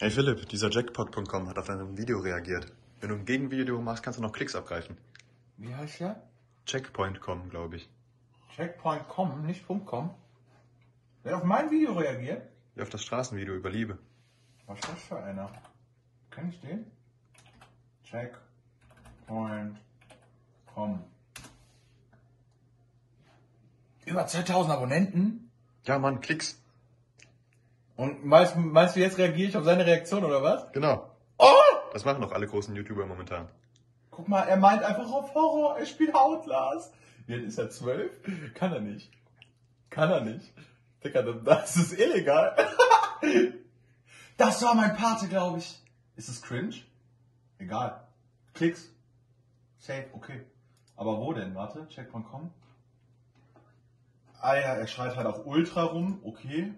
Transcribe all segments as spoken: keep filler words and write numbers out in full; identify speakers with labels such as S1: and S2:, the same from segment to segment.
S1: Hey Philipp, dieser Jackpot Punkt com hat auf ein Video reagiert. Wenn du ein Gegenvideo machst, kannst du noch Klicks abgreifen.
S2: Wie heißt der?
S1: Checkpoint Punkt com, glaube ich.
S2: Checkpoint Punkt com, nicht .com. Wer hat auf mein Video reagiert?
S1: Wie auf das Straßenvideo über Liebe.
S2: Was ist das für einer? Kenn ich den? Checkpoint Punkt com. Über zweitausend Abonnenten?
S1: Ja, Mann, Klicks.
S2: Und meinst, meinst du, jetzt reagiere ich auf seine Reaktion oder was?
S1: Genau.
S2: Oh!
S1: Das machen doch alle großen YouTuber momentan.
S2: Guck mal, er meint einfach auf Horror, er spielt Outlast. Wie alt ist er? zwölf? Kann er nicht. Kann er nicht. Digga, das ist illegal. Das war mein Pate, glaube ich. Ist es cringe? Egal. Klicks. Safe, okay. Aber wo denn? Warte, Checkpoint Punkt com. Ah ja, er schreit halt auf Ultra rum, okay.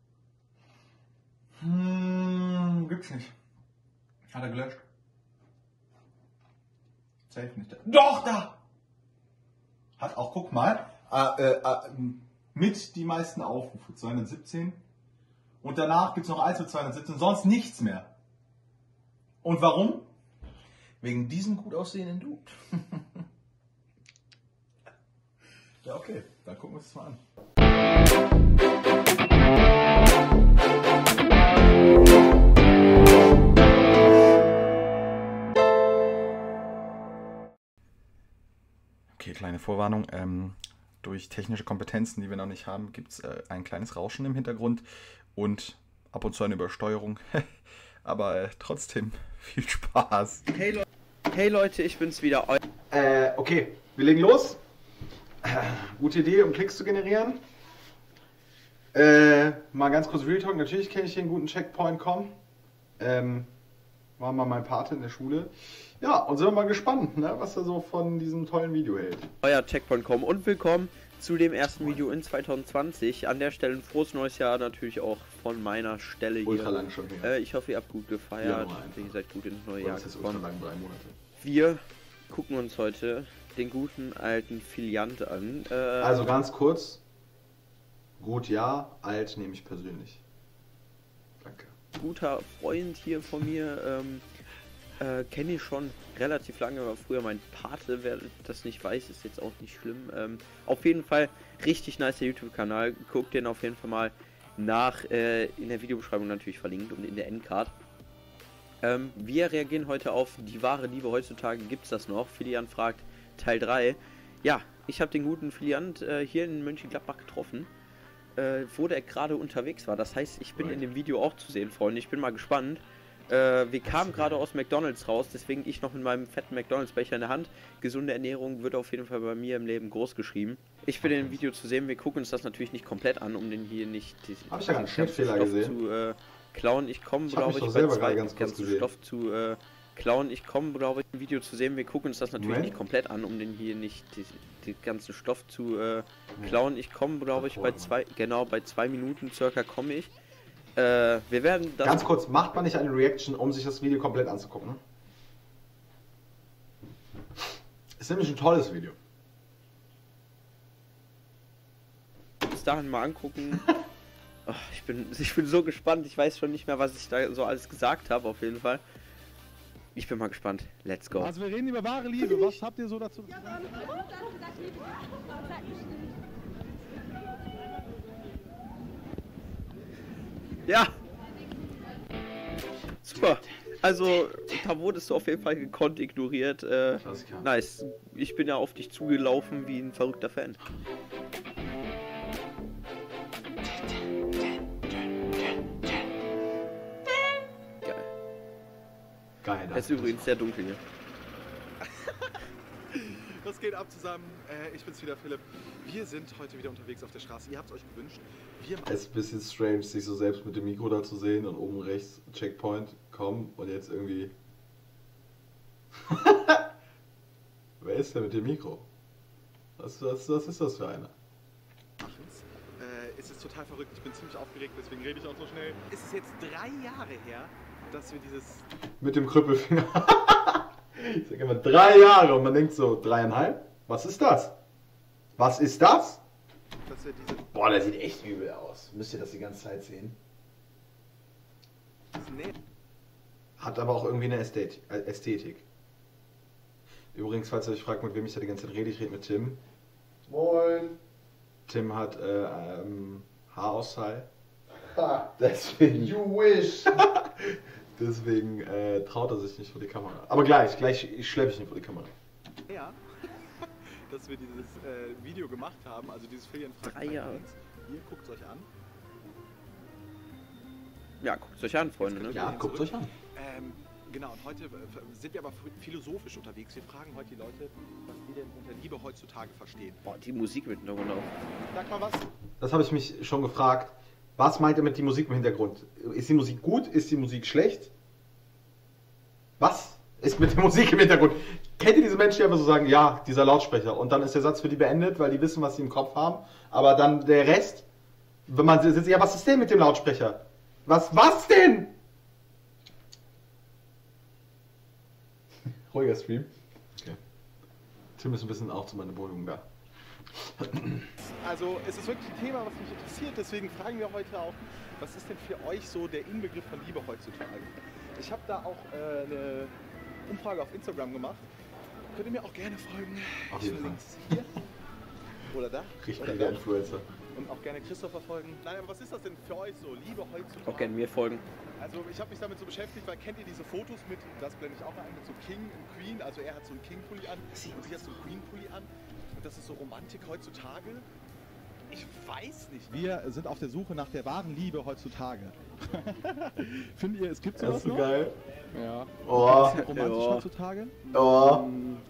S2: Hm, gibt's nicht. Hat er gelöscht. Safe nicht. Doch, da! Hat auch, guck mal, äh, äh, äh, mit die meisten Aufrufe, zweihundertsiebzehn. Und danach gibt's noch eins mit zweihundertsiebzehn, sonst nichts mehr. Und warum? Wegen diesem gut aussehenden Dude. Ja, okay, dann gucken wir uns das mal an.
S1: Okay, kleine Vorwarnung. Ähm, durch technische Kompetenzen, die wir noch nicht haben, gibt es äh, ein kleines Rauschen im Hintergrund und ab und zu eine Übersteuerung. Aber äh, trotzdem viel Spaß.
S3: Hey, Le hey Leute, ich bin's wieder. Eu
S2: Äh, okay, wir legen los. Äh, gute Idee, um Klicks zu generieren. Äh, mal ganz kurz Real Talk. Natürlich kenne ich den guten Checkpoint Punkt com. Ähm, war mal mein Pate in der Schule. Ja, und sind wir mal gespannt, ne, was er so von diesem tollen Video hält.
S3: Euer Checkpoint Punkt com und willkommen zu dem ersten Video in zwanzig zwanzig. An der Stelle ein frohes neues Jahr natürlich auch von meiner Stelle hier.
S2: Ultra lang schon her.
S3: Äh, ich hoffe, ihr habt gut gefeiert. Ja, ihr seid gut ins neue Jahr
S2: das ist ultra
S3: gekommen.
S2: lang, drei Monate.
S3: Wir gucken uns heute den guten alten Filiant an. Äh,
S2: Also ganz kurz. Gut, ja, alt nehme ich persönlich. Danke.
S3: Guter Freund hier von mir. Ähm, Äh, kenne ich schon relativ lange, war früher mein Pate, wer das nicht weiß, ist jetzt auch nicht schlimm. Ähm, auf jeden Fall richtig nice YouTube-Kanal, guckt den auf jeden Fall mal nach, äh, in der Videobeschreibung natürlich verlinkt und in der Endcard. Ähm, wir reagieren heute auf die wahre Liebe heutzutage, gibt's das noch? Filian fragt, Teil drei. Ja, ich habe den guten Filian äh, hier in Mönchengladbach getroffen, äh, wo der gerade unterwegs war. Das heißt, ich bin in dem Video auch zu sehen, Freunde, ich bin mal gespannt. Äh, wir kamen gerade aus McDonald's raus, deswegen ich noch in meinem fetten McDonald's-Becher in der Hand. Gesunde Ernährung wird auf jeden Fall bei mir im Leben groß geschrieben. Ich bin in dem Video zu sehen, wir gucken uns das natürlich nicht komplett an, um den hier nicht die,
S2: Hab ich ja einen Schnittfehler gesehen.
S3: zu äh, klauen. Ich komme,
S2: Ich hab
S3: glaube
S2: mich
S3: ich,
S2: doch
S3: bei
S2: selber
S3: zwei
S2: gerade ganz kurz
S3: ganzen
S2: gesehen.
S3: Stoff zu äh, klauen. Ich komme, glaube ich, im Video zu sehen, wir gucken uns das natürlich
S2: Moment.
S3: nicht komplett an, um den hier nicht die, die ganzen Stoff zu äh, klauen. Ich komme, glaube ich, bei zwei, genau bei zwei Minuten circa komme ich. Äh, wir werden das...
S2: Ganz kurz, macht man nicht eine Reaction, um sich das Video komplett anzugucken? Ist nämlich ein tolles Video.
S3: Bis dahin mal angucken. Oh, ich, bin, ich bin so gespannt. Ich weiß schon nicht mehr, was ich da so alles gesagt habe, auf jeden Fall. Ich bin mal gespannt. Let's go.
S4: Also wir reden über wahre Liebe. Was habt ihr so dazu gesagt?
S3: Ja! Super. Also, da wurdest du auf jeden Fall gekonnt ignoriert. Äh, nice. Ich bin ja auf dich zugelaufen wie ein verrückter Fan. Geil.
S2: Geil.
S3: Es ist übrigens sehr dunkel hier.
S4: Was geht ab zusammen? Äh, ich bin's wieder, Philipp. Wir sind heute wieder unterwegs auf der Straße. Ihr habt es euch gewünscht. Wir
S2: Es ist ein bisschen strange, sich so selbst mit dem Mikro da zu sehen und oben rechts Checkpoint, komm und jetzt irgendwie. Wer ist denn mit dem Mikro? Was, was, was ist das für einer?
S4: machen's. Äh, es ist total verrückt. Ich bin ziemlich aufgeregt, deswegen rede ich auch so schnell. Es ist jetzt drei Jahre her, dass wir dieses...
S2: Mit dem Krüppelfinger. Ich sage immer drei Jahre und man denkt so, dreieinhalb? Was ist das? Was ist das?
S4: Dass wir diese...
S2: Boah, der sieht echt übel aus. Müsst ihr das die ganze Zeit sehen?
S4: Nee.
S2: Hat aber auch irgendwie eine Ästhet Ästhetik. Übrigens, falls ihr euch fragt, mit wem ich da die ganze Zeit rede, ich rede mit Tim. Moin! Tim hat äh, ähm, Haarausfall. Ha, deswegen. You wish! Deswegen äh, traut er sich nicht vor die Kamera. Aber gleich, gleich schleppe ich ihn vor die Kamera.
S4: Ja, dass wir dieses äh, Video gemacht haben, also dieses Ferienfrag.
S3: Drei Jahre.
S4: Ihr guckt es euch an.
S3: Ja, guckt es euch an, Freunde, ne?
S2: Ja, guckt euch an.
S4: Ähm, genau, und heute äh, sind wir aber philosophisch unterwegs. Wir fragen heute die Leute, was die denn unter Liebe heutzutage verstehen.
S3: Boah, die Musik mit noch genau.
S4: Sag mal was.
S2: Das habe ich mich schon gefragt. Was meint ihr mit die Musik im Hintergrund? Ist die Musik gut? Ist die Musik schlecht? Was ist mit der Musik im Hintergrund? Kennt ihr diese Menschen, die einfach so sagen, ja, dieser Lautsprecher, und dann ist der Satz für die beendet, weil die wissen, was sie im Kopf haben, aber dann der Rest, wenn man sitzt, ja, was ist denn mit dem Lautsprecher? Was, was denn? Ruhiger Stream. Okay. Tim ist ein bisschen auch zu meiner Beruhigung da.
S4: Also es ist wirklich ein Thema, was mich interessiert, deswegen fragen wir heute auch, was ist denn für euch so der Inbegriff von Liebe heutzutage? Ich habe da auch äh, eine Umfrage auf Instagram gemacht. Könnt ihr mir auch gerne folgen.
S2: Auf
S4: Ich
S2: jeden Fall.
S4: verlinke es hier oder da.
S2: Richtig
S4: oder
S2: der
S4: da.
S2: Influencer.
S4: Und auch gerne Christopher folgen. Nein, aber was ist das denn für euch so, Liebe heutzutage?
S3: Auch gerne mir folgen.
S4: Also ich habe mich damit so beschäftigt, weil kennt ihr diese Fotos mit, das blende ich auch mal ein, mit so King und Queen, also er hat so einen King-Pulli an und sie hat so einen Queen-Pulli an. Und das ist so Romantik heutzutage. Ich weiß nicht. Wir sind auf der Suche nach der wahren Liebe heutzutage. Findet ihr, es gibt sowas
S2: Das ist so
S4: noch?
S2: geil.
S4: Ja.
S2: Oh.
S4: Ist das romantisch
S3: Ja.
S4: heutzutage?
S2: Oh.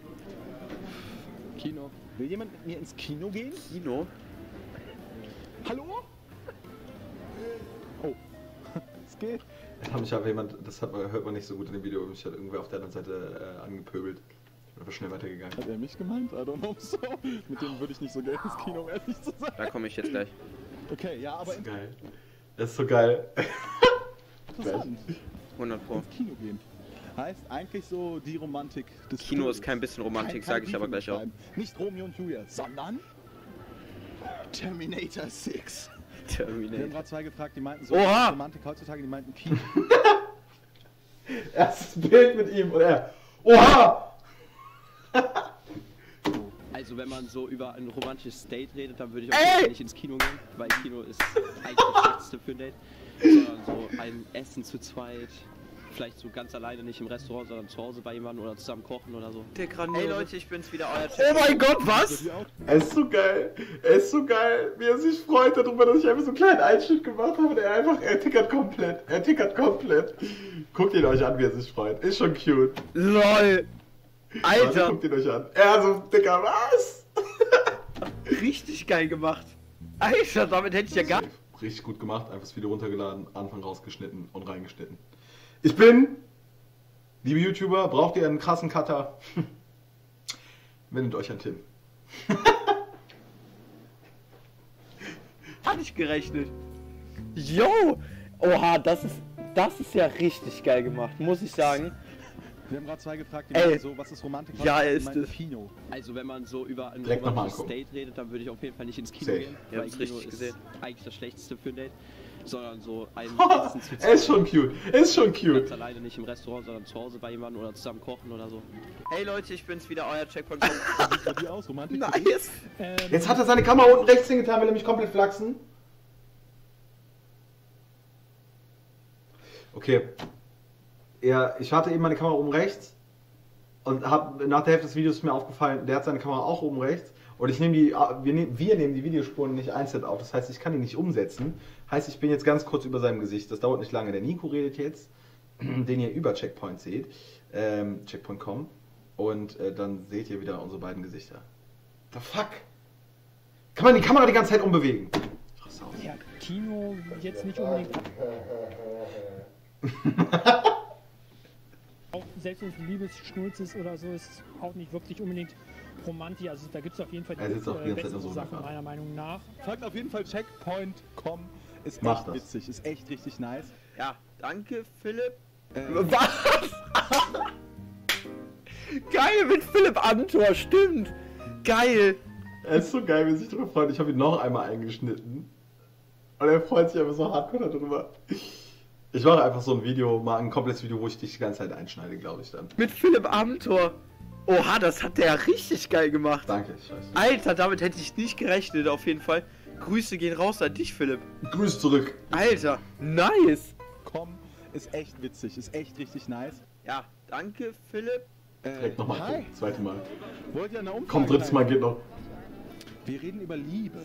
S4: Kino. Will jemand mit mir ins Kino gehen?
S3: Kino?
S4: Hallo? Oh. Es geht.
S2: Da hat mich aber jemand, das hat man, hört man nicht so gut in dem Video, mich hat irgendwer auf der anderen Seite äh, angepöbelt. Ich bin einfach schnell weitergegangen.
S4: Hat er mich gemeint? I don't know so. Mit dem würde ich nicht so gerne ins Kino, um ehrlich zu sein.
S3: Da komme ich jetzt gleich.
S4: Okay, ja, aber
S2: Das ist geil. Das ist so geil.
S4: interessant.
S3: hundert Pro.
S4: Ins Kino gehen. Heißt eigentlich so die Romantik des
S3: Kino
S4: Films.
S3: ist kein bisschen Romantik,
S4: Kein-
S3: sage
S4: kein
S3: ich aber gleich auch.
S4: Briefing schreiben. Nicht Romeo und Julia, sondern Terminator sechs. Wir haben
S3: Terminator.
S4: gerade zwei gefragt, die meinten so
S3: Oha!
S4: Romantik heutzutage, die meinten Kino.
S2: Erstes Bild mit ihm und er. Oha!
S5: Also wenn man so über ein romantisches Date redet, dann würde ich
S3: Ey!
S5: auf jeden Fall nicht ins Kino gehen, weil Kino ist eigentlich das Schlechteste für ein Date. Sondern so ein Essen zu zweit, vielleicht so ganz alleine, nicht im Restaurant, sondern zu Hause bei jemandem oder zusammen kochen oder so.
S3: Der Hey Leute, ich bin's wieder, euer
S1: Oh mein Gott, was?
S2: Er ist so geil. Er ist so geil, wie er sich freut darüber, dass ich einfach so einen kleinen Einschnitt gemacht habe und er einfach, er tickert komplett. Er tickert komplett. Guckt ihn euch an, wie er sich freut. Ist schon cute.
S3: LOL!
S2: Warte,
S3: Alter,
S2: guckt ihn euch an. Er so, Dicker, was?
S3: richtig geil gemacht. Alter, damit hätte ich ja gar...
S2: Richtig gut gemacht, einfach das Video runtergeladen, Anfang rausgeschnitten und reingeschnitten. Ich bin, liebe YouTuber, braucht ihr einen krassen Cutter? Wendet euch an Tim.
S3: Hab ich gerechnet. Yo! Oha, das ist, das ist ja richtig geil gemacht, muss ich sagen.
S4: Wir haben gerade zwei gefragt, die
S3: Ey.
S4: meinten so, was ist Romantik
S3: Ja,
S4: heutzutage?
S3: er
S4: Die
S3: ist
S4: meinten
S3: es.
S4: Kino.
S5: Also wenn man so über ein
S2: Direkt noch mal
S5: romantisches
S2: angucken.
S5: Date redet, dann würde ich auf jeden Fall nicht ins Kino
S2: Safe.
S5: gehen,
S3: Ihr
S5: weil
S3: habt's
S5: Kino
S3: richtig
S5: ist
S3: gesehen.
S5: eigentlich das Schlechteste für ein Date. Sondern so ein Essen zu
S2: Er ist schon cute. Er ist schon
S5: ganz
S2: cute.
S5: alleine, nicht im Restaurant, sondern zu Hause bei jemandem oder zusammen kochen oder so.
S3: Hey Leute, ich bin's wieder, euer Checkpoint.
S4: Wie sieht bei dir aus, Romantik? für dich?
S3: Nice!
S4: Ähm,
S2: Jetzt hat er seine Kamera unten rechts hingetan, will er mich komplett flachsen. Okay. Ja, ich hatte eben meine Kamera oben rechts und hab, nach der Hälfte des Videos ist mir aufgefallen, der hat seine Kamera auch oben rechts und ich nehme die, wir, nehm, wir nehmen die Videospuren nicht einzeln auf, das heißt, ich kann die nicht umsetzen. Heißt, ich bin jetzt ganz kurz über seinem Gesicht, das dauert nicht lange. Der Nico redet jetzt, den ihr über Checkpoint seht, ähm, checkpoint punkt com, und äh, dann seht ihr wieder unsere beiden Gesichter. The fuck? Kann man die Kamera die ganze Zeit umbewegen? Ach, so.
S6: Ja, Kino jetzt nicht unbedingt. Auch selbst wenn es Liebesschnulz ist oder so, ist auch nicht wirklich unbedingt Romantik. Also da gibt es auf jeden Fall
S2: Er sitzt auch die
S6: äh,
S2: ganze Zeit
S6: bessere
S2: so
S6: Sachen
S2: ungefähr.
S6: meiner Meinung nach.
S4: Folgt auf jeden Fall checkpoint punkt com. Ist
S2: Mach
S4: echt
S2: das.
S4: witzig, ist echt richtig nice.
S3: Ja, danke Philipp.
S4: Äh,
S3: Was? Geil mit Philipp Antor, stimmt. Geil.
S2: Er ist so geil, wie er sich darüber freut. Ich habe ihn noch einmal eingeschnitten. Und er freut sich einfach so hardcore darüber. Ich mache einfach so ein Video, mal ein komplettes Video, wo ich dich die ganze Zeit einschneide, glaube ich dann.
S3: Mit Philipp Amthor. Oha, das hat der ja richtig geil gemacht.
S2: Danke, ich weiß.
S3: Alter, damit hätte ich nicht gerechnet, auf jeden Fall. Grüße gehen raus an dich, Philipp.
S2: Grüß zurück.
S3: Alter, nice.
S4: Komm, ist echt witzig, ist echt richtig nice.
S3: Ja, danke, Philipp.
S4: Äh,
S2: Direkt nochmal.
S4: hi.
S2: Zweite Mal.
S4: Wollt ihr eine Umfrage?
S2: Komm, drittes Mal geht noch.
S4: Wir reden über Liebe.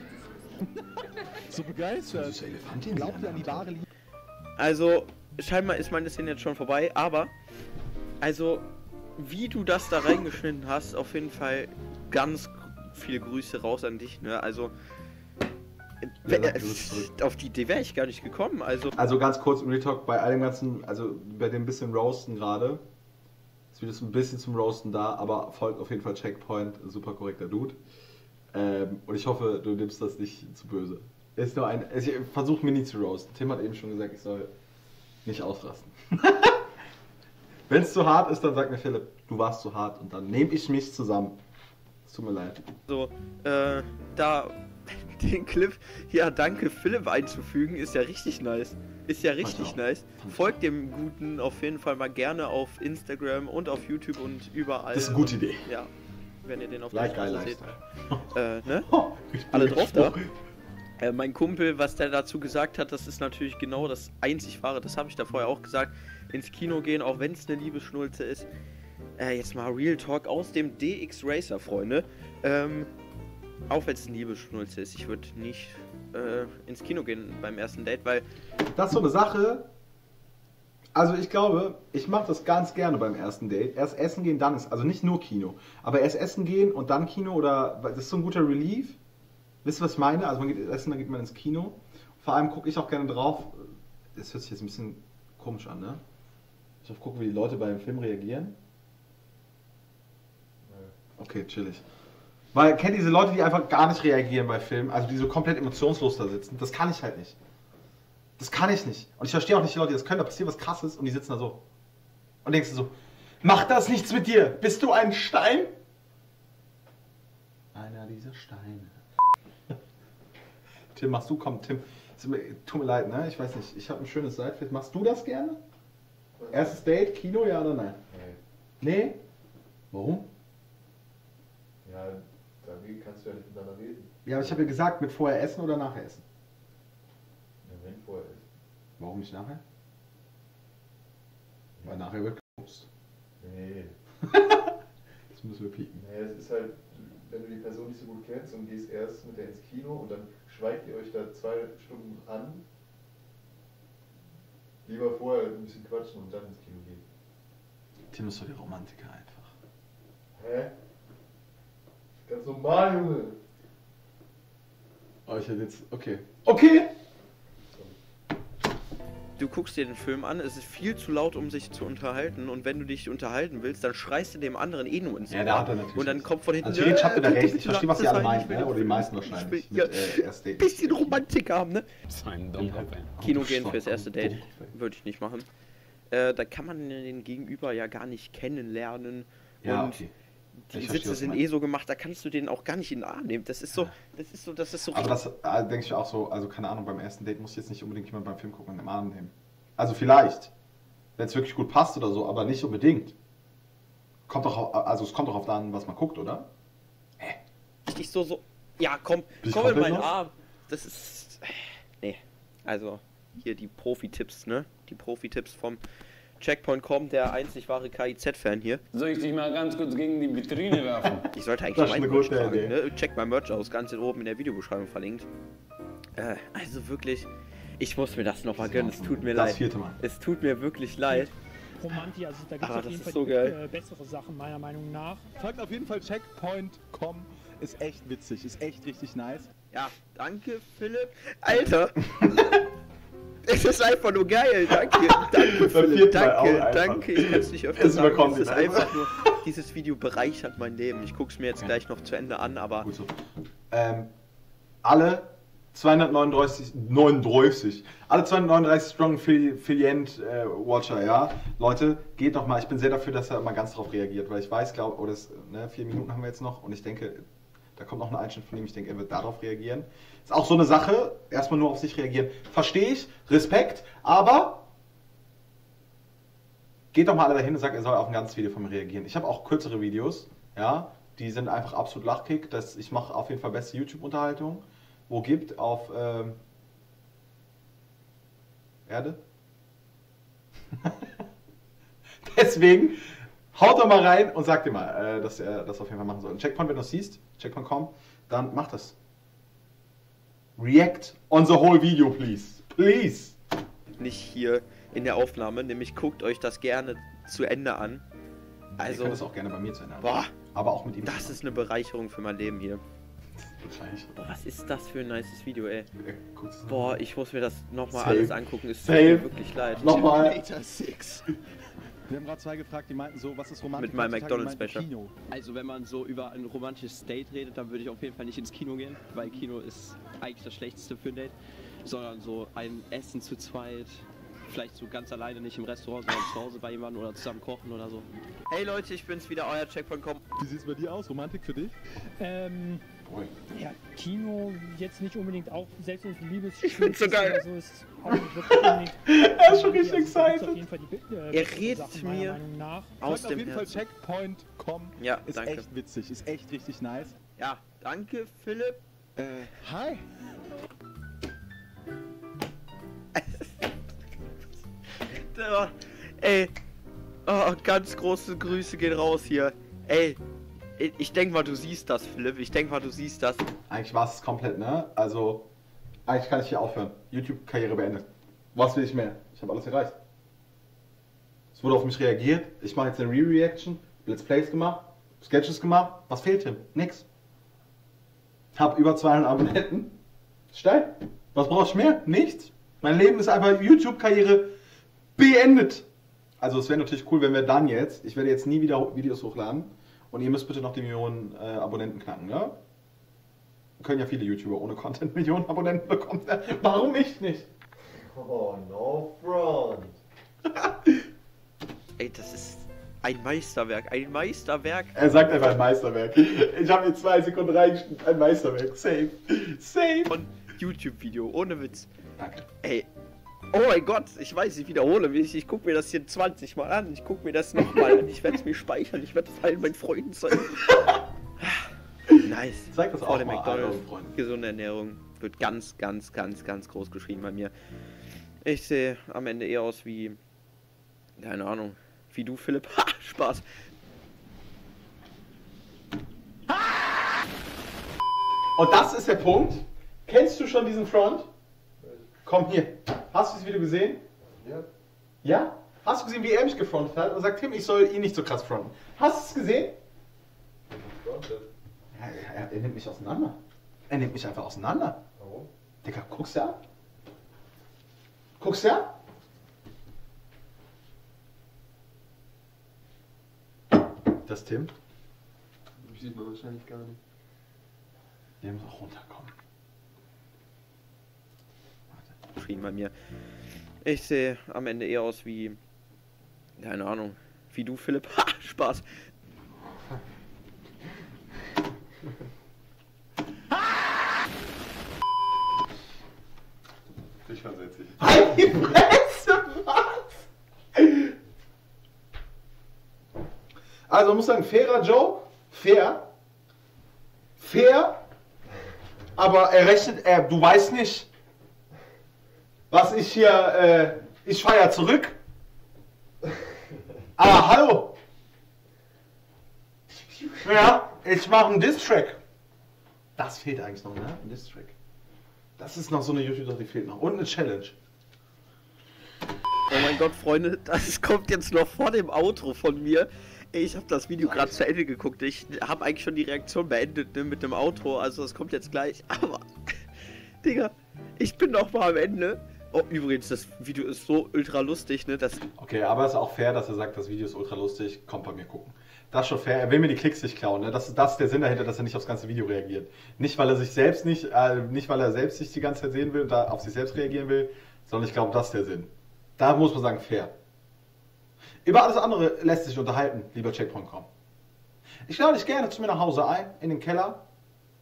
S4: So begeistert.
S2: Süße Elefantin.
S4: Glaubt ihr an die wahre Liebe?
S3: Also, scheinbar ist meine Szene jetzt schon vorbei, aber, also, wie du das da reingeschnitten hast, auf jeden Fall ganz viele Grüße raus an dich, ne, also,
S2: Ja,
S3: äh,
S2: danke, Grüße zurück.
S3: auf die Idee wäre ich gar nicht gekommen, also,
S2: Also ganz kurz im Retalk, bei all dem ganzen, also bei dem bisschen Roasten gerade, ist wieder so ein bisschen zum Roasten da, aber folgt auf jeden Fall Checkpoint, super korrekter Dude. Ähm, und ich hoffe, du nimmst das nicht zu böse. Ist nur ein, ich versuche mir nie zu roasten. Tim hat eben schon gesagt, ich soll nicht ausrasten. Wenn es zu hart ist, dann sagt mir Philipp, du warst zu hart und dann nehme ich mich zusammen. Es tut mir leid.
S3: so, äh, da den Clip, ja, danke, Philipp einzufügen, ist ja richtig nice. Ist ja richtig
S2: auch.
S3: nice. Folgt dem Guten auf jeden Fall mal gerne auf Instagram und auf YouTube und überall.
S2: Das ist eine gute Idee.
S3: Ja, wenn ihr den auf
S2: Like
S3: der
S2: guy
S3: Straße seht.
S2: Lifestyle.
S3: Äh, ne?
S2: Oh, ich bin
S3: Alle drauf da?
S2: gesprungen.
S3: Äh, mein Kumpel, was der dazu gesagt hat, das ist natürlich genau das einzig wahre, das habe ich da vorher auch gesagt, ins Kino gehen, auch wenn es eine Liebesschnulze ist. Äh, jetzt mal Real Talk aus dem D X Racer, Freunde. Ähm, auch wenn es eine Liebesschnulze ist, ich würde nicht äh, ins Kino gehen beim ersten Date, weil,
S2: Das ist so eine Sache. Also ich glaube, ich mache das ganz gerne beim ersten Date. Erst essen gehen, dann ist, also nicht nur Kino, aber erst essen gehen und dann Kino oder, das ist so ein guter Relief. Wisst ihr, was ich meine? Also man geht essen, dann geht man ins Kino. Vor allem gucke ich auch gerne drauf, das hört sich jetzt ein bisschen komisch an, ne? Ich gucke, wie die Leute beim Film reagieren. Okay, chillig. Weil, kennt ihr diese Leute, die einfach gar nicht reagieren bei Filmen, also die so komplett emotionslos da sitzen? Das kann ich halt nicht. Das kann ich nicht. Und ich verstehe auch nicht die Leute, die das können. Da passiert was Krasses und die sitzen da so. Und denkst du so, macht das nichts mit dir? Bist du ein Stein? Einer dieser Steine. Tim, machst du, komm, Tim. Es tut mir leid, ne? Ich weiß nicht, ich habe ein schönes Seitfeld. Machst du das gerne? Erstes Date, Kino, ja oder nein?
S7: Nee.
S2: Nee? Warum?
S7: Ja, da kannst du ja nicht miteinander reden.
S2: Ja, aber ich habe ja gesagt, mit vorher essen oder nachher essen.
S7: Ja, wenn vorher ist.
S2: Warum nicht nachher? Weil nachher wird gepupst.
S7: Nee.
S2: Das müssen wir pieken.
S7: Nee, es ist halt, wenn du die Person nicht so gut kennst und gehst erst mit der ins Kino und dann schweigt ihr euch da zwei Stunden an. Lieber vorher ein bisschen quatschen und dann ins Kino gehen.
S2: Tim ist so der Romantiker einfach.
S7: Hä? Ganz normal, Junge.
S2: Oh, ich hätte jetzt. Okay. Okay!
S3: du guckst dir den Film an, es ist viel zu laut, um sich zu unterhalten, und wenn du dich unterhalten willst, dann schreist du dem anderen eh nur ins Ohr.
S2: Ja, da hat er natürlich
S3: Und dann
S2: recht.
S3: kommt von hinten...
S2: Also theoretisch habt ihr da
S3: äh,
S2: recht. Ich verstehe, was ihr alle
S3: das
S2: meint,
S3: sein, ich
S2: ne?
S3: will-
S2: Oder die meisten
S3: ich
S2: wahrscheinlich.
S3: will- ja,
S2: Mit, äh, erst Date.
S3: bisschen Romantik haben, ne?
S8: Sein Domkopf.
S3: Kino gehen fürs erste Date würde ich nicht machen. Äh, da kann man den Gegenüber ja gar nicht kennenlernen.
S2: Ja,
S3: und
S2: okay.
S3: die
S2: Ich verstehe,
S3: Sitze
S2: was du
S3: sind
S2: meinst.
S3: eh so gemacht, da kannst du den auch gar nicht in den Arm nehmen. Das ist so, das ist so, das ist so
S2: Aber das äh, denke ich auch so, also keine Ahnung, beim ersten Date muss jetzt nicht unbedingt jemand beim Film gucken und im Arm nehmen. Also vielleicht, wenn es wirklich gut passt oder so, aber nicht unbedingt. Kommt doch, auf, also es kommt doch auf an, was man guckt, oder?
S3: richtig so, so, ja, komm,
S2: Bist
S3: komm in
S2: komplett
S3: meinen
S2: los?
S3: Arm. Das ist, nee, also hier die Profi-Tipps, ne? Die Profi-Tipps vom Checkpoint Punkt com, der einzig wahre K I Z-Fan hier.
S8: Soll ich dich mal ganz kurz gegen die Vitrine werfen?
S3: Ich sollte eigentlich
S2: Das ist
S3: mein
S2: eine
S3: Merch
S2: gute
S3: tragen,
S2: Idee.
S3: ne? Checkt mein Merch aus, ganz hier oben in der Videobeschreibung verlinkt. Äh, also wirklich, ich muss mir das nochmal gönnen, es tut mir
S2: Das
S3: leid.
S2: vierte Mal.
S3: Es tut mir wirklich leid.
S6: Romantik, also da gibt es
S3: Aber
S6: auf
S3: das
S6: jeden
S3: ist
S6: Fall
S3: so geil.
S6: äh, bessere Sachen, meiner Meinung nach.
S4: Folgt auf jeden Fall Checkpoint Punkt com. Ist echt witzig, ist echt richtig nice.
S3: Ja, danke Philipp. Alter! Es ist einfach nur geil, danke, danke
S2: Beim
S3: Philipp,
S2: vierten Mal auch
S3: danke,
S2: einfach.
S3: danke, ich kann es nicht öfter
S2: Es
S3: sagen,
S2: überkommt
S3: es ist
S2: ihn
S3: einfach nur, dieses Video bereichert mein Leben. Ich guck's mir jetzt gleich noch zu Ende an, aber
S2: Gut so. Ähm, alle zweihundertneununddreißig, neununddreißig, alle zweihundertneununddreißig Strong Filient äh, Watcher, ja. Leute, geht doch mal, ich bin sehr dafür, dass er mal ganz drauf reagiert, weil ich weiß, glaube, oder es, ne, vier Minuten haben wir jetzt noch und ich denke, Da kommt noch ein Einschnitt von ihm, ich denke, er wird darauf reagieren. Ist auch so eine Sache, erstmal nur auf sich reagieren. Verstehe ich, Respekt, aber geht doch mal alle dahin und sagt, er soll auf ein ganzes Video von mir reagieren. Ich habe auch kürzere Videos, ja, die sind einfach absolut lachkick. Das, ich mache auf jeden Fall beste YouTube-Unterhaltung, wo gibt auf ähm, Erde. Deswegen haut doch mal rein und sagt dir mal, äh, dass er das auf jeden Fall machen soll. Und Checkpoint, wenn du es siehst, Checkpoint Punkt com, dann mach das. React on the whole video, please. Please.
S3: Nicht hier in der Aufnahme, nämlich guckt euch das gerne zu Ende an.
S2: Also, ihr könnt das auch gerne bei mir zu Ende an. Boah, aber auch mit ihm.
S3: Das ist eine Bereicherung für mein Leben hier.
S2: Wahrscheinlich.
S3: Boah, was ist das für ein nices Video, ey.
S2: Ja,
S3: boah, ich muss mir das nochmal
S2: Same.
S3: alles angucken. Es tut
S2: Same.
S3: mir wirklich leid.
S2: Nochmal.
S4: six. Wir haben gerade zwei gefragt, die meinten so, was ist Romantik?
S3: Mit meinem
S4: heutzutage?
S3: McDonald's
S4: Die meinten
S3: Special.
S4: Kino.
S5: Also wenn man so über ein romantisches Date redet, dann würde ich auf jeden Fall nicht ins Kino gehen, weil Kino ist eigentlich das Schlechteste für ein Date, sondern so ein Essen zu zweit, vielleicht so ganz alleine, nicht im Restaurant, sondern zu Hause bei jemandem oder zusammen kochen oder so.
S3: Hey Leute, ich bin's wieder, euer Checkpoint Punkt com.
S4: Wie sieht es bei dir aus? Romantik für dich?
S6: Ähm, ja, Kino jetzt nicht unbedingt, auch selbst wenn es ein Liebes
S3: Ich find's so geil.
S6: Oder so, ist auch nicht wirklich unbedingt.
S2: Er ist schon richtig
S6: Also, da gibt's
S2: excited.
S6: auf jeden Fall die, äh,
S3: Er
S6: besseren
S3: redet
S6: Sachen, meiner
S3: mir
S6: Meinung nach.
S3: aus
S4: Folgt auf
S3: dem
S4: jeden
S3: Herzen.
S4: Fall Checkpoint Punkt com.
S3: Ja,
S4: ist
S3: danke.
S4: echt witzig, ist echt richtig nice.
S3: Ja, danke Philipp.
S4: Äh, hi.
S3: Da, ey, oh, ganz große Grüße gehen raus hier. Ey, ich- ich denk mal, du siehst das, Philipp. Ich denk mal, du siehst das.
S2: Eigentlich war es komplett, ne? Also, eigentlich kann ich hier aufhören. YouTube-Karriere beendet. Was will ich mehr? Ich habe alles erreicht. Es wurde auf mich reagiert. Ich mache jetzt eine Re-Reaction. Let's Plays gemacht. Sketches gemacht. Was fehlt ihm? Nix. Hab über zweihundert Abonnenten. Steil. Was brauche ich mehr? Nichts. Mein Leben ist einfach YouTube-Karriere beendet. Also es wäre natürlich cool, wenn wir dann jetzt, ich werde jetzt nie wieder Videos hochladen und ihr müsst bitte noch die Millionen äh, Abonnenten knacken, ne? Können ja viele YouTuber ohne Content Millionen Abonnenten bekommen. Warum ich nicht?
S7: Oh, no front.
S3: Ey, das ist ein Meisterwerk, ein Meisterwerk.
S2: Er sagt einfach ein Meisterwerk. Ich habe in zwei Sekunden reingeschnitten. Ein Meisterwerk. Safe. Safe.
S3: Von YouTube-Video, ohne Witz.
S2: Danke.
S3: Ey, oh mein Gott, ich weiß, ich wiederhole mich. Ich gucke mir das hier zwanzig Mal an. Ich gucke mir das nochmal an. Ich werde es mir speichern. Ich werde es allen meinen Freunden zeigen. Nice.
S2: Zeig das
S3: Vor
S2: auch
S3: dem
S2: mal
S3: McDonald's.
S2: anderen Freunden.
S3: Gesunde Ernährung wird ganz, ganz, ganz, ganz groß geschrieben bei mir. Ich sehe am Ende eher aus wie, keine Ahnung, wie du, Philipp. Ha, Spaß.
S2: Und das ist der Punkt. Kennst du schon diesen Front? Komm hier. Hast du das Video gesehen?
S7: Ja.
S2: Ja? Hast du gesehen, wie er mich gefrontet hat und sagt, Tim, ich soll ihn nicht so krass fronten? Hast du es gesehen?
S7: Fronted.
S2: Ja, er, er nimmt mich auseinander. Er nimmt mich einfach auseinander.
S7: Warum?
S2: Digga, guckst du an? Guckst du an? Das Tim?
S7: Das sieht man wahrscheinlich gar nicht.
S2: Der muss auch runterkommen.
S3: Geschrieben bei mir. Ich sehe am Ende eher aus wie, keine Ahnung, wie du, Philipp. Ha, Spaß.
S7: Ich versetze dich.
S2: Halt die Fresse, was? Also, man muss sagen, fairer Joe, fair, fair, aber er rechnet, er, du weißt nicht, was ich hier, äh, ich feier zurück. Ah, hallo. Ja, ich mache einen Diss-Track. Das fehlt eigentlich noch, ne? Ein Diss-Track. Das ist noch so eine YouTube-Sache, die fehlt noch. Und eine Challenge.
S3: Oh mein Gott, Freunde, das kommt jetzt noch vor dem Outro von mir. Ich habe das Video gerade zu Ende geguckt. Ich habe eigentlich schon die Reaktion beendet, ne, mit dem Outro. Also das kommt jetzt gleich. Aber, Digga, ich bin noch mal am Ende. Oh, übrigens, das Video ist so ultra lustig, ne? Das
S2: Okay, aber es ist auch fair, dass er sagt, das Video ist ultra lustig, kommt bei mir gucken. Das ist schon fair. Er will mir die Klicks nicht klauen, ne? Das ist, das ist der Sinn dahinter, dass er nicht aufs ganze Video reagiert. Nicht, weil er sich selbst nicht, äh, nicht, weil er selbst sich die ganze Zeit sehen will und da auf sich selbst reagieren will, sondern ich glaube, das ist der Sinn. Da muss man sagen, fair. Über alles andere lässt sich unterhalten, lieber Checkpoint Punkt com. Ich lade dich gerne zu mir nach Hause ein, in den Keller.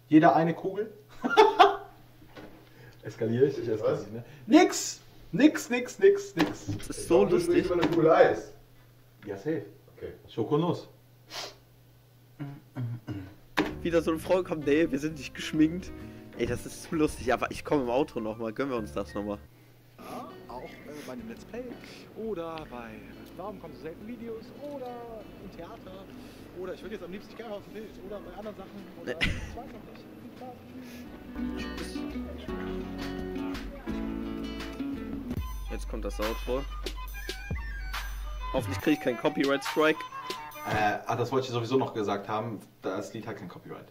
S2: Jeder eine Kugel. Eskaliere ich? Ich eskaliere, ne? Nix! Nix, nix, nix, nix.
S3: Das ist so lustig.
S7: Über eine Kugel Eis.
S2: Ja, safe.
S7: Okay.
S2: Schokonuss.
S3: Wieder so eine Frau kommt, nee, wir sind nicht geschminkt. Ey, das ist zu lustig, aber ich komme im Outro nochmal. Gönnen wir uns das nochmal.
S4: Ja, auch äh, bei einem Let's Play oder bei Warum kommen so selten Videos oder im Theater oder ich würde jetzt am liebsten gerne auf dem Bild oder bei anderen Sachen oder ich weiß noch nicht. Viel Spaß.
S3: Jetzt kommt das Outro. Hoffentlich kriege ich keinen Copyright Strike.
S2: Äh, ah, das wollte ich sowieso noch gesagt haben. Das Lied hat kein Copyright.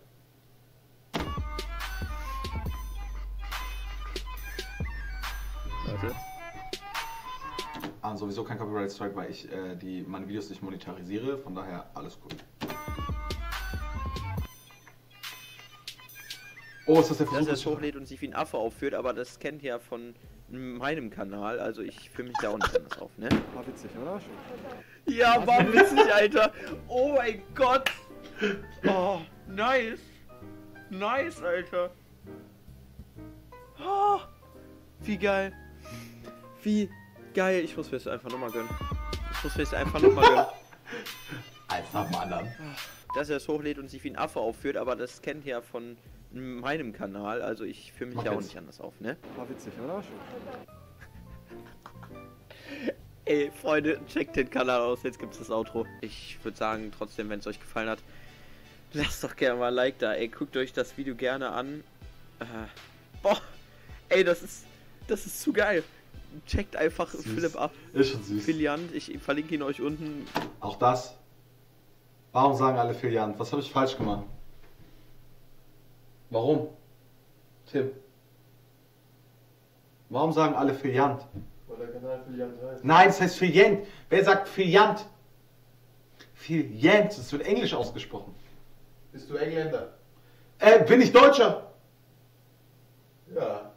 S3: Warte.
S2: Ah, sowieso kein Copyright Strike, weil ich äh, die, meine Videos nicht monetarisiere. Von daher alles cool. Oh, ist das der Versuch?
S3: Dass er es hochlädt und sich wie ein Affe aufführt, aber das kennt ihr ja von meinem Kanal, also ich fühle mich da auch nicht anders auf, ne?
S4: War witzig, oder?
S3: Ja, war witzig, Alter! Oh mein Gott! Oh, nice! Nice, Alter! Oh, wie geil! Wie geil! Ich muss mir das einfach nochmal gönnen. Ich muss mir das einfach nochmal gönnen.
S2: Eins nach dem anderen.
S3: Dass er es hochlädt und sich wie ein Affe aufführt, aber das kennt ihr ja von meinem Kanal, also ich fühle mich
S2: Mach
S3: da auch
S2: jetzt.
S3: nicht anders auf, ne?
S4: War witzig, oder?
S3: Ey, Freunde, checkt den Kanal aus, jetzt gibt's das Outro. Ich würde sagen, trotzdem, wenn es euch gefallen hat, lasst doch gerne mal ein Like da, ey, guckt euch das Video gerne an. Äh, boah, ey, das ist, das ist zu geil. Checkt einfach
S2: Süß.
S3: Philipp ab.
S2: Ist schon süß.
S3: Filiant, ich verlinke ihn euch unten.
S2: Auch das. Warum sagen alle Filiant? Was habe ich falsch gemacht? Warum? Tim. Warum sagen alle Filiant?
S7: Weil der Kanal Filiant heißt.
S2: Nein, es heißt Filiant. Wer sagt Filiant? Filiant, das wird englisch ausgesprochen.
S7: Bist du Engländer?
S2: Äh, bin ich Deutscher?
S7: Ja.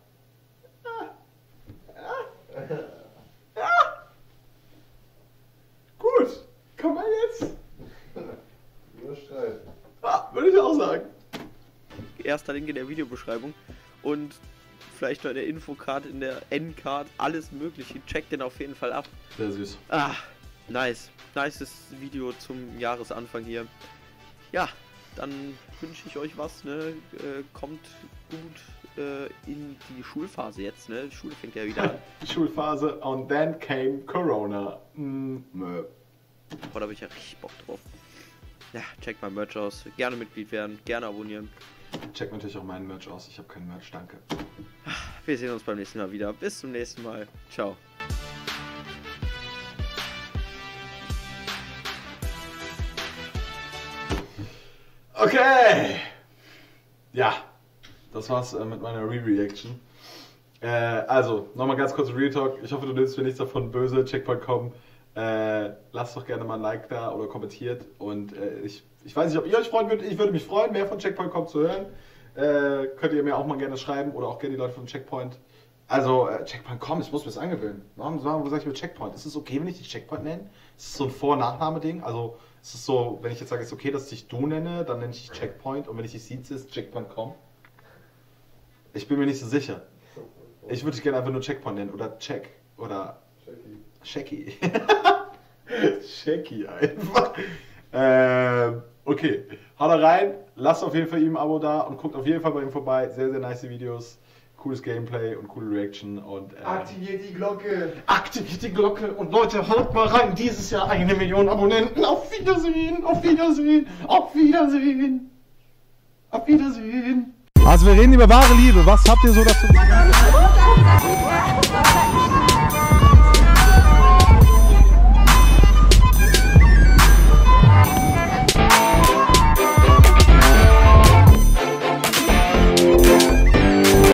S2: Gut. Komm mal jetzt.
S7: Überstreifen.
S2: Ah, würde ich auch sagen.
S3: Erster Link in der Videobeschreibung und vielleicht noch in der Infocard, in der Endcard, alles mögliche. Checkt den auf jeden Fall ab.
S2: Sehr süß.
S3: Ah, nice. Nices Video zum Jahresanfang hier. Ja, dann wünsche ich euch was, ne? Äh, kommt gut äh, in die Schulphase jetzt, ne? Die Schule fängt ja wieder an.
S2: Schulphase und then came Corona. Mm, nö.
S3: Boah, da habe ich ja richtig Bock drauf. Ja, checkt mein Merch aus. Gerne Mitglied werden, gerne abonnieren.
S2: Check natürlich auch meinen Merch aus. Ich habe keinen Merch, danke.
S3: Wir sehen uns beim nächsten Mal wieder. Bis zum nächsten Mal. Ciao.
S2: Okay. Ja, das war's äh, mit meiner Re-Reaction. Äh, also, nochmal ganz kurz Real Talk. Ich hoffe, du nimmst mir nichts davon böse. Checkpoint punkt com. Äh, lasst doch gerne mal ein Like da oder kommentiert. Und äh, ich, ich weiß nicht, ob ihr euch freuen würdet. Ich würde mich freuen, mehr von Checkpoint punkt com zu hören. Äh, könnt ihr mir auch mal gerne schreiben oder auch gerne die Leute von Checkpoint. Also, äh, Checkpoint punkt com, ich muss mir das angewöhnen. Warum, warum sage ich mir Checkpoint? Ist es okay, wenn ich dich Checkpoint nenne? Ist es so ein Vor- und Nachname-Ding? Also, ist es so, wenn ich jetzt sage, es ist okay, dass ich dich du nenne, dann nenne ich dich Checkpoint und wenn ich dich sieze, ist Checkpoint punkt com? Ich bin mir nicht so sicher. Ich würde dich gerne einfach nur Checkpoint nennen oder Check oder Shaky. Shaky einfach. äh, okay, haut da rein, lasst auf jeden Fall ihm ein Abo da und guckt auf jeden Fall bei ihm vorbei. Sehr, sehr nice Videos, cooles Gameplay und coole Reaction und äh,
S7: Aktiviert die Glocke.
S2: aktiviert die Glocke und Leute, haut mal rein, dieses Jahr eine Million Abonnenten. Auf Wiedersehen, auf Wiedersehen, auf Wiedersehen, auf Wiedersehen.
S9: Also wir reden über wahre Liebe, was habt ihr so dazu gesagt?